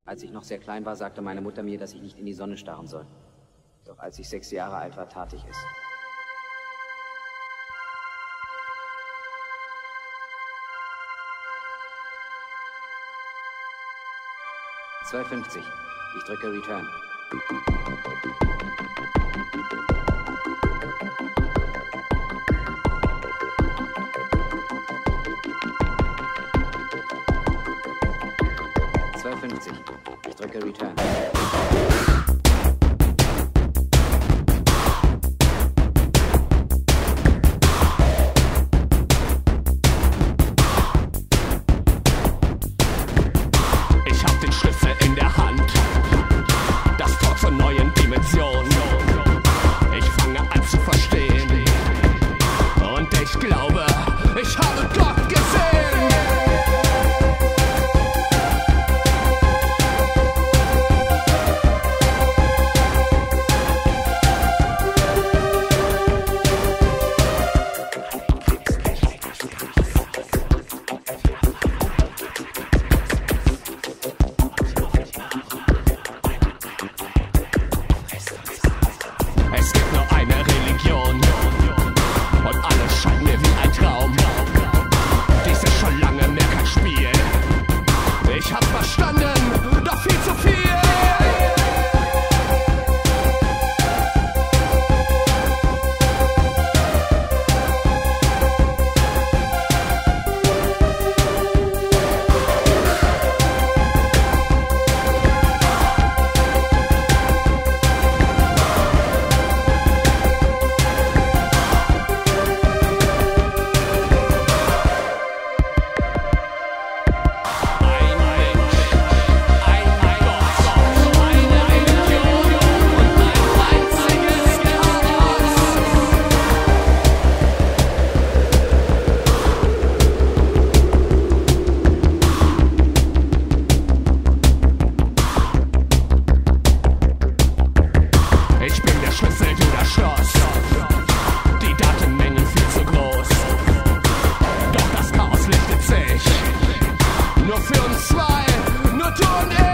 Als ich noch sehr klein war, sagte meine Mutter mir, dass ich nicht in die Sonne starren soll. Doch als ich 6 Jahre alt war, tat ich es. 2,50. Ich drücke Return. Ich drücke Return. Ich hab den Schlüssel in der Hand, das Tor zur neuen Dimension. Ich fange an zu verstehen und ich glaube, ich habe Gott gesehen. Es gibt nur eine Religion und alles scheint mir wie ein Traum. Dies ist schon lange mehr kein Spiel. Ich hab's verstanden, doch viel zu viel. Ich bin der Schlüssel, du das Schloss. Die Datenmengen viel zu groß. Doch das Chaos lichtet sich. Nur für uns zwei, nur du und ich.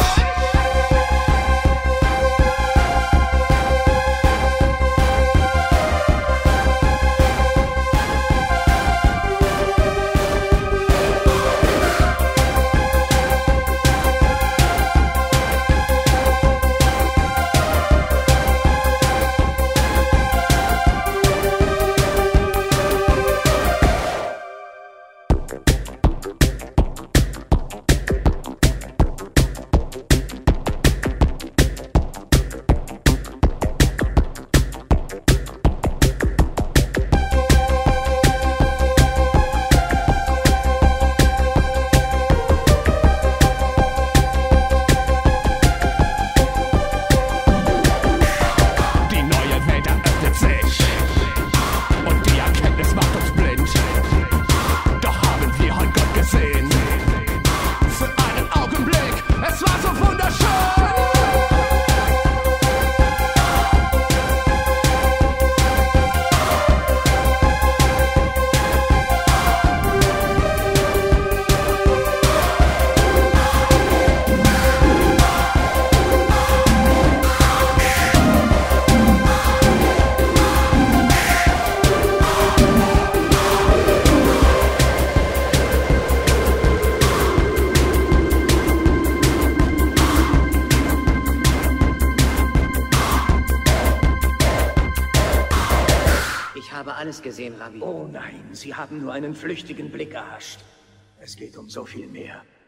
Ich habe alles gesehen, Rabbi. Oh nein, Sie haben nur einen flüchtigen Blick erhascht. Es geht um so viel mehr.